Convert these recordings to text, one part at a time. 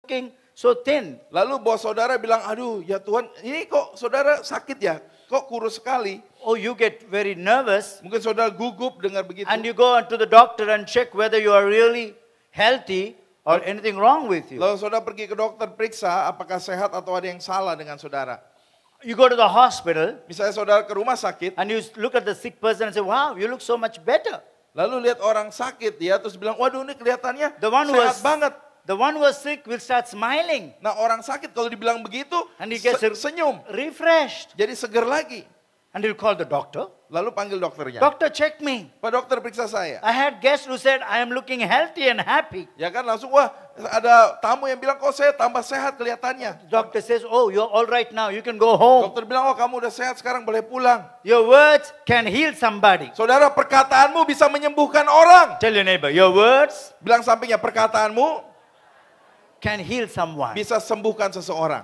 looking so thin. Lalu bos saudara bilang, aduh ya Tuhan, ini kok saudara sakit ya? Kok kurus sekali? Oh, you get very nervous Mungkin saudara gugup dengar begitu. and you go to the doctor and check whether you are really healthy or anything wrong with you. Lalu saudara pergi ke dokter periksa apakah sehat atau ada yang salah dengan saudara. You go to the hospital Misalnya saudara ke rumah sakit, and you look at the sick person and say, wow, you look so much better. lalu lihat orang sakit ya, terus bilang, waduh ini kelihatannya The one who sehat was- banget. The one who was sick will start smiling, Nah orang sakit kalau dibilang begitu, And he gets senyum, refreshed. jadi seger lagi. And he'll call the doctor. Lalu panggil dokternya. Doctor, check me. Pak dokter periksa saya. I had guests who said, I am looking healthy and happy. Ya kan langsung, wah ada tamu yang bilang, kok saya tambah sehat kelihatannya. Doctor says, oh, you're all right now. You can go home. Dokter bilang, oh kamu udah sehat sekarang boleh pulang. Your words can heal somebody. Saudara, perkataanmu bisa menyembuhkan orang. Tell your neighbor, your words Bilang sampingnya, perkataanmu can heal someone. bisa sembuhkan seseorang.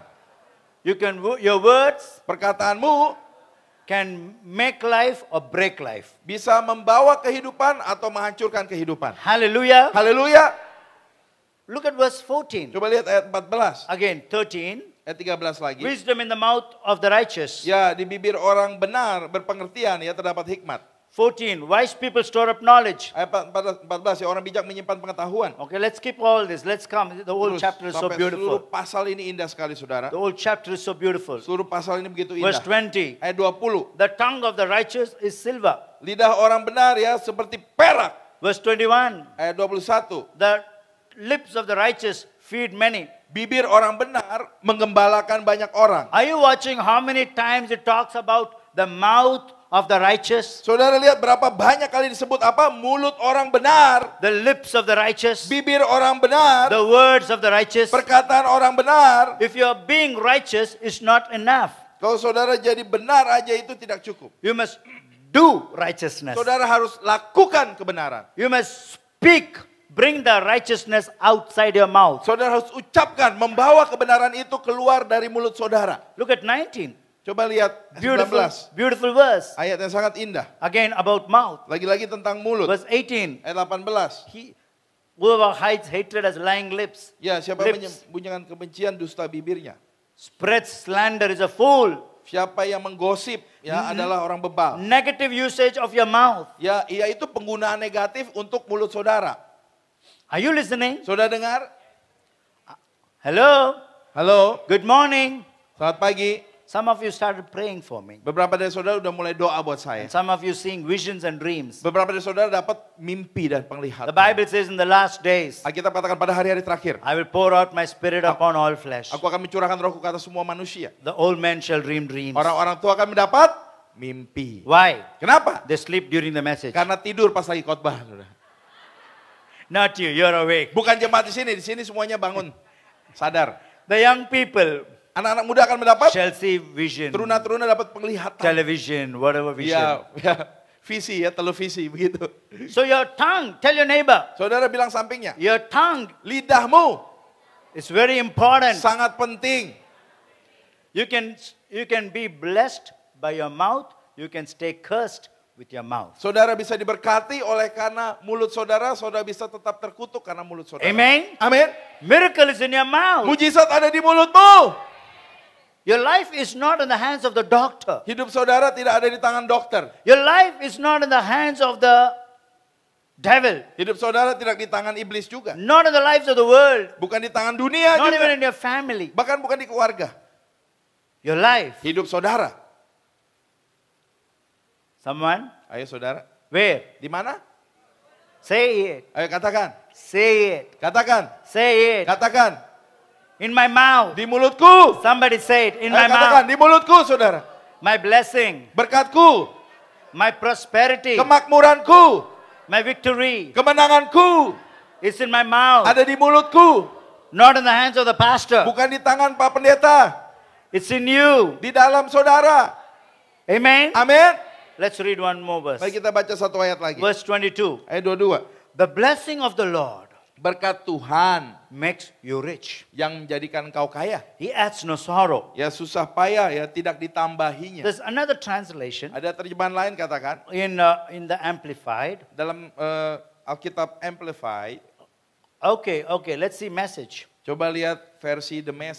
Your words Perkataanmu can make life or break life. bisa membawa kehidupan atau menghancurkan kehidupan. Hallelujah. Haleluya. Look at verse 14. Coba lihat ayat 14. Again, 13. Ayat 13 lagi. Wisdom in the mouth of the righteous. Ya, di bibir orang benar berpengertian ya terdapat hikmat. 14. Wise people store up knowledge. Ayat 14 ya, orang bijak menyimpan pengetahuan. Okay, let's skip all this. Let's come. The whole Terus, chapter is so sampai seluruh beautiful. pasal ini indah sekali saudara. The whole chapter is so beautiful. Seluruh pasal ini begitu Verse indah. 20. Ayat 20. The tongue of the righteous is silver. Lidah orang benar ya seperti perak. Verse 21. Ayat 21. The lips of the righteous feed many. Bibir orang benar menggembalakan banyak orang. Are you watching how many times it talks about the mouth of the righteous? Saudara lihat berapa banyak kali disebut apa? Mulut orang benar, The lips of the righteous. bibir orang benar, The words of the righteous. perkataan orang benar. If you are being righteous, it's not enough. Kalau saudara jadi benar aja itu tidak cukup. You must do righteousness. Saudara harus lakukan kebenaran. You must speak. Bring the righteousness outside your mouth. Saudara harus ucapkan, membawa kebenaran itu keluar dari mulut saudara. Look at 19. Coba lihat Beautiful, 19. beautiful verse. Ayat yang sangat indah. Again about mouth. Lagi-lagi tentang mulut. Verse 18. Ayat 18. Whoever hides hatred has lying lips. Ya, siapa yang Lips. menyembunyikan kebencian dusta bibirnya. Spreads slander is a fool. Siapa yang menggosip ya adalah orang bebal. Negative usage of your mouth. Ya, itu penggunaan negatif untuk mulut saudara. Are you listening? Saudara dengar? Hello? Halo, Good morning. selamat pagi. Some of you started praying for me. Beberapa dari saudara udah mulai doa buat saya. And some of you seeing visions and dreams. Beberapa dari saudara dapat mimpi dan penglihatan. The Bible says in the last days, Alkitab katakan pada hari-hari terakhir, I will pour out my spirit upon all flesh. aku akan mencurahkan rohku ke atas semua manusia. The old men shall dream dreams. Orang-orang tua akan mendapat mimpi. Why? Kenapa? They sleep during the message. Karena tidur pas lagi khotbah. saudara. Not you, you're awake. Bukan jemaat di sini semuanya bangun. Sadar. The young people Anak-anak muda akan mendapat, shall see vision, teruna-teruna dapat penglihatan. television, whatever vision. Ya, visi ya, televisi begitu. So your tongue, tell your neighbor, Saudara bilang sampingnya, your tongue lidahmu is very important. sangat penting. You can be blessed by your mouth, you can stay cursed with your mouth. Saudara bisa diberkati oleh karena mulut saudara, saudara bisa tetap terkutuk karena mulut saudara. Amen. Amin. Miracle is in your mouth. Mujizat ada di mulutmu. Your life is not in the hands of the doctor. Hidup saudara tidak ada di tangan dokter. Your life is not in the hands of the devil. Hidup saudara tidak di tangan iblis juga. Not in the lives of the world. Bukan di tangan dunia Not even juga. in your family. Bahkan bukan di keluarga. Your life. Hidup saudara. Someone? Ayo saudara. Where? Di mana? Say it. Ayo katakan. Say it. Katakan. Say it. Katakan. In my mouth. Di mulutku. Somebody say it. In my Ayo katakan. mouth. Di mulutku saudara. My blessing. Berkatku. My prosperity. Kemakmuranku. My victory Kemenanganku. is in my mouth. Ada di mulutku. Not in the hands of the pastor. Bukan di tangan Pak Pendeta. It's in you. Di dalam saudara. Amen. Amin. Let's read one more verse. Mari kita baca satu ayat lagi. Verse 22. Ayat 22. The blessing of the Lord Berkat Tuhan makes you rich. yang menjadikan engkau kaya. He adds no sorrow. Ya susah payah ya tidak ditambahinya. There's another translation Ada terjemahan lain katakan. in the Amplified. Dalam Alkitab Amplified. Okay, let's see message. Coba lihat versi The Message.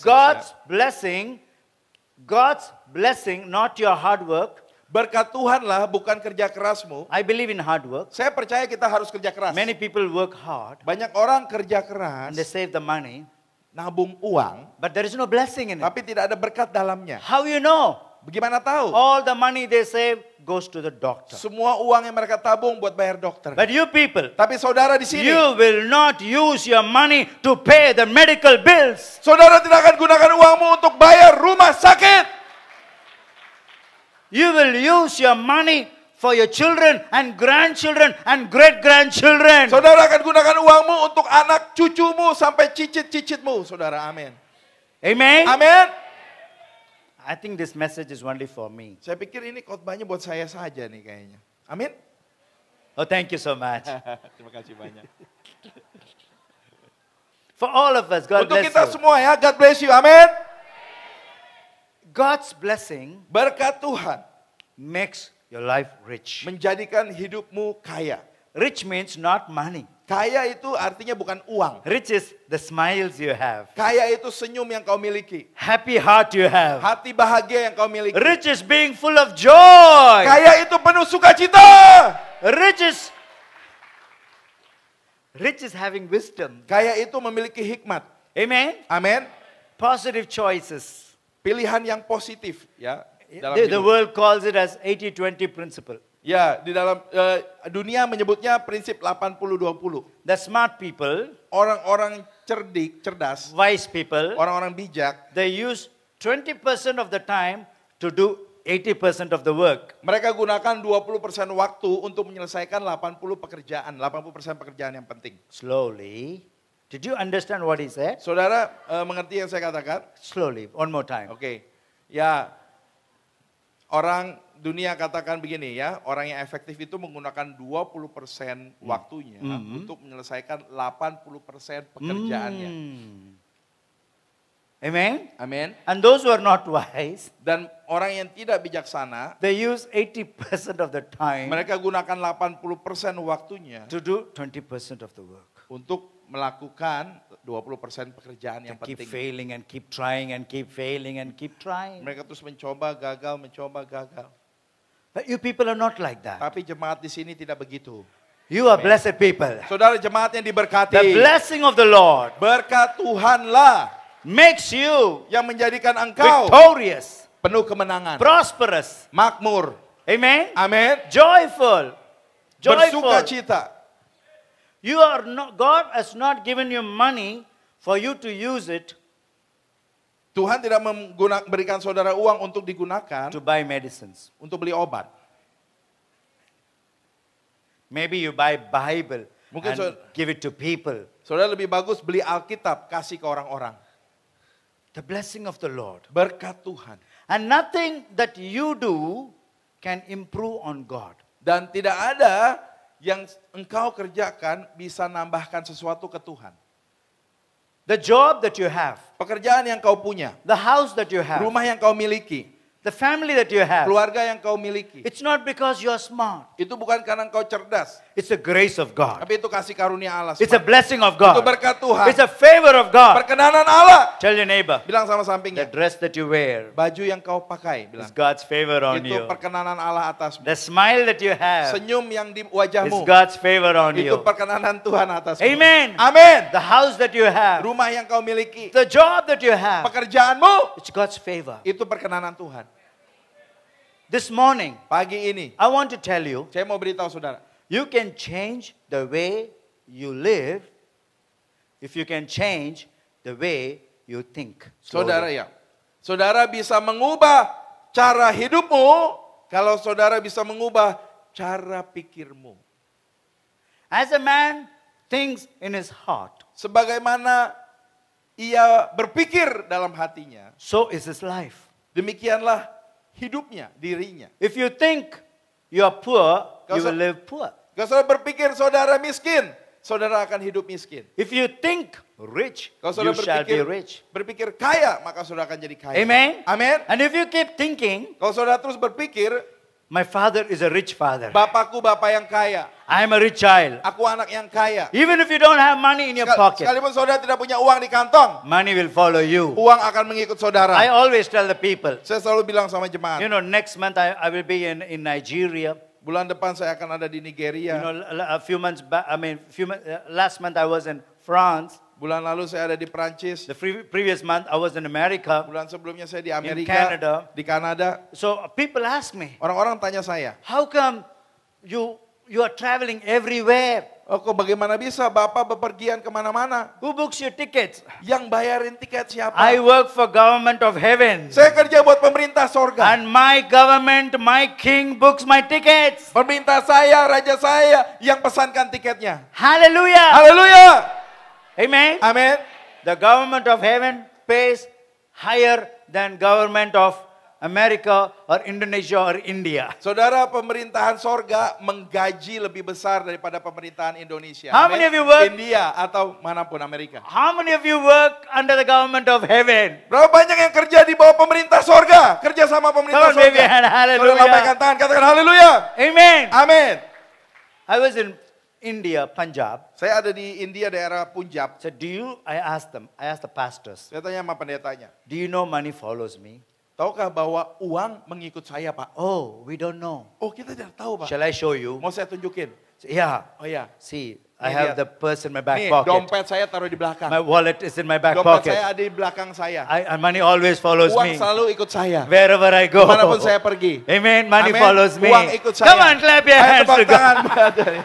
God's blessing, not your hard work. Berkat Tuhanlah bukan kerja kerasmu. I believe in hard work. Saya percaya kita harus kerja keras. Many people work hard Banyak orang kerja and keras, they save the money, nabung uang, but there is no blessing in it. tapi tidak ada berkat dalamnya. How you know? Bagaimana tahu? All the money they save goes to the doctor. Semua uang yang mereka tabung buat bayar dokter. But you people, Tapi saudara di sini, you will not use your money to pay the medical bills. saudara tidak akan gunakan uangmu untuk bayar rumah sakit. You will use your money for your children and grandchildren and great-grandchildren. Saudara akan gunakan uangmu untuk anak cucumu sampai cicit-cicitmu, saudara. Amin. Amen? Amin. I think this message is only for me. Saya pikir ini khotbahnya buat saya saja nih kayaknya. Amin. Oh, thank you so much. Terima kasih banyak. For all of us, God Untuk bless kita you. semua ya, God bless you. Amin. God's blessing Berkat Tuhan makes your life rich. menjadikan hidupmu kaya. Rich means not money. Kaya itu artinya bukan uang. Rich is the smiles you have, Kaya itu senyum yang kau miliki. happy heart you have. Hati bahagia yang kau miliki. Rich is being full of joy. Kaya itu penuh sukacita. Rich is having wisdom. Kaya itu memiliki hikmat. Amen? Amin. Positive choices. Pilihan yang positif ya dalam The hidup. world calls it as 80-20 principle. Ya, di dalam dunia menyebutnya prinsip 80-20. The smart people, Orang-orang cerdas, wise people, orang-orang bijak, they use 20% of the time to do 80% of the work. mereka gunakan 20% waktu untuk menyelesaikan 80% pekerjaan yang penting. Slowly. Did you understand what he said? Saudara mengerti yang saya katakan? Slowly. One more time. Oke. Ya, orang dunia katakan begini ya, orang yang efektif itu menggunakan 20% waktunya untuk menyelesaikan 80% pekerjaannya. Amen? Amin. And those who are not wise, Dan orang yang tidak bijaksana, they use 80% of the time mereka gunakan 80% waktunya to do 20% of the work. untuk melakukan 20% pekerjaan yang Keep penting. failing and keep trying and keep failing and keep trying. Mereka terus mencoba gagal. But you people are not like that. Tapi jemaat di sini tidak begitu. You are blessed people. Saudara jemaat yang diberkati. The blessing of the Lord Berkat Tuhanlah makes you yang menjadikan engkau victorious, penuh kemenangan, prosperous. makmur. Amen? Amin. Joyful. Bersuka Joyful. cita. You are not, God has not given you money for you to use it Tuhan tidak memberikan saudara uang untuk digunakan to buy medicines. untuk beli obat. Maybe you buy Bible Mungkin and give it to people. Saudara lebih bagus beli Alkitab, kasih ke orang-orang. The blessing of the Lord. Berkat Tuhan. And nothing that you do can improve on God. Dan tidak ada yang engkau kerjakan bisa nambahkan sesuatu ke Tuhan. The job that you have, Pekerjaan yang kau punya, the house that you have, rumah yang kau miliki, the family that you have, keluarga yang kau miliki. it's not because you are smart. Itu bukan karena engkau cerdas, It's the grace of God. tapi itu kasih karunia Allah. It's a blessing of Itu God. berkat Tuhan. It's a favor of God. Perkenanan Allah. Tell your neighbor, Bilang sama the sampingnya, dress that you wear baju yang kau pakai, bilang. is God's favor on Itu you. perkenanan Allah atasmu. The smile that you have Senyum yang di is wajahmu, God's favor on itu you. perkenanan Tuhan atasmu. Amen. Amin. The house that you have, Rumah yang kau miliki, the job that you have, pekerjaanmu, it's God's favor. itu perkenanan Tuhan. This morning, Pagi ini, I want to tell you, saya mau beritahu saudara, you can change the way you live if you can change the way you think. saudara Slowly. ya, saudara bisa mengubah cara hidupmu kalau saudara bisa mengubah cara pikirmu. As a man thinks in his heart, Sebagaimana ia berpikir dalam hatinya, so is his life. demikianlah hidupnya, dirinya. If you think you are poor, you Kalau will live poor. Kalau saudara berpikir saudara miskin, saudara akan hidup miskin. If you think rich, Kalau you saudara shall be rich. berpikir kaya, maka saudara akan jadi kaya. Amen. Amin. And if you keep thinking, Kalau saudara terus berpikir, My father is a rich father. Bapakku bapak yang kaya. I am a rich child. Aku anak yang kaya. Even if you don't have money in your pocket, Sekalipun saudara tidak punya uang di kantong, money will follow you. uang akan mengikut saudara. I always tell the people, Saya selalu bilang sama jemaat, you know, next month I will be in Nigeria. bulan depan saya akan ada di Nigeria. You know, a few months back, last month I was in France. Bulan lalu saya ada di Prancis. The previous month I was in America. Bulan sebelumnya saya di Amerika, Canada. di Kanada. So people ask me, Orang-orang tanya saya, how come you are traveling everywhere? oh kok bagaimana bisa Bapak bepergian kemana-mana? Who books your tickets? Yang bayarin tiket siapa? I work for government of heaven. Saya kerja buat pemerintah sorga. And my government, my king books my tickets. Pemerintah saya, raja saya yang pesankan tiketnya. Hallelujah. Haleluya. Amen. Amin. The government of heaven pays higher than government of America or Indonesia or India. Saudara, pemerintahan sorga menggaji lebih besar daripada pemerintahan Indonesia. How Amin. many of you work- India atau manapun Amerika. How many of you work under the government of heaven? Berapa banyak yang kerja di bawah pemerintah sorga? Kerja sama pemerintah Come on, baby, sorga. and hallelujah. Saudara lambaikan tangan, katakan haleluya. Amen. Amin. I was in India, Punjab. Saya ada di India daerah Punjab. So I asked the pastors, Saya tanya sama pendetanya, do you know money follows me? tahukah bahwa uang mengikut saya Pak? Oh, we don't know. Oh kita tidak tahu Pak. Shall I show you? Mau saya tunjukin? Yeah. Oh ya. See, I Ini have lihat. the purse in my back Nih pocket. dompet saya taruh di belakang. My wallet is in my back Dompet pocket. saya ada di belakang saya. And money always follows Uang me. selalu ikut saya. Wherever I go. Kemanapun saya pergi. Amen. Money Amin. follows me. Uang ikut saya. Come on, clap your Ayo hands tepuk to God. tangan.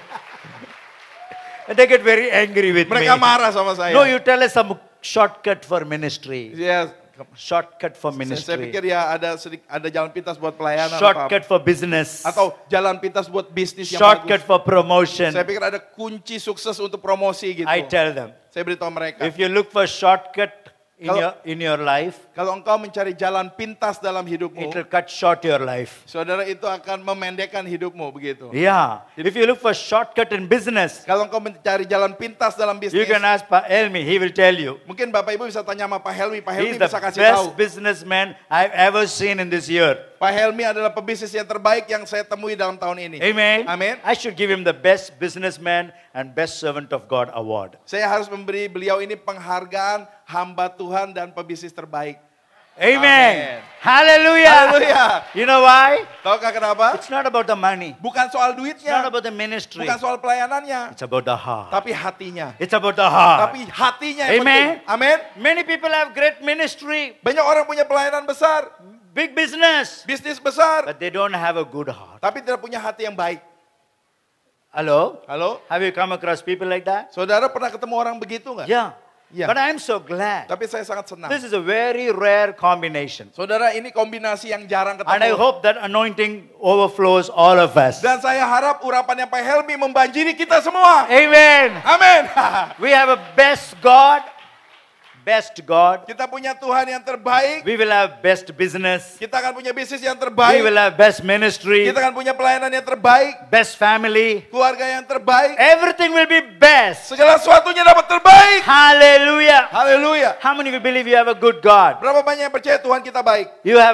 And they get very angry with Mereka me. marah sama saya. No, you tell us some shortcut for ministry. Ya, Shortcut for saya ministry. pikir ya ada jalan pintas buat pelayanan Shortcut for business. atau jalan pintas buat bisnis yang Shortcut bagus. for promotion. Saya pikir ada kunci sukses untuk promosi gitu. I tell them, Saya beritahu mereka, if you look for shortcut Kalau- in your life, kalau engkau mencari jalan pintas dalam hidupmu, it will cut short your life. saudara itu akan memendekkan hidupmu begitu. Yeah. If you look for shortcut in business, Kalau engkau mencari jalan pintas dalam you bisnis, can ask Pak Helmi, he will tell you. mungkin Bapak Ibu bisa tanya sama Pak Helmi. Pak Helmi He's the bisa kasih best tahu. businessman I've ever seen in this year. Pak Helmi adalah pebisnis yang terbaik yang saya temui dalam tahun ini. Amen. Amin. I should give him the best businessman and best servant of God award. Saya harus memberi beliau ini penghargaan hamba Tuhan dan pebisnis terbaik. Amen. Amen. Hallelujah. Haleluya. You know why? Tahukah kenapa? It's not about the money. Bukan soal It's not duitnya, about the ministry. bukan soal pelayanannya, It's about the heart. tapi hatinya. It's about the heart. Tapi hatinya yang Amen. penting. Amin. Many people have great ministry, Banyak orang punya pelayanan besar, big business, bisnis besar, but they don't have a good heart. tapi tidak punya hati yang baik. Hello? Halo? Have you come across people like that? Saudara pernah ketemu orang begitu nggak? Yeah. Yeah. But I'm so glad. Tapi saya sangat senang. This is a very rare combination. Saudara, ini kombinasi yang jarang ketemu. And I hope that anointing overflows all of us. Dan saya harap urapannya Pak Helmi membanjiri kita semua. Amen. Amin. We have a best God. Best God. Kita punya Tuhan yang terbaik. We will have best business. Kita akan punya bisnis yang We terbaik. will have best ministry. Kita akan punya pelayanan yang terbaik. Best family. Keluarga yang terbaik. Everything will be best. Segala sesuatunya dapat terbaik. Hallelujah. Haleluya. How many of you believe you have a good God? Berapa banyak yang percaya Tuhan kita baik? You have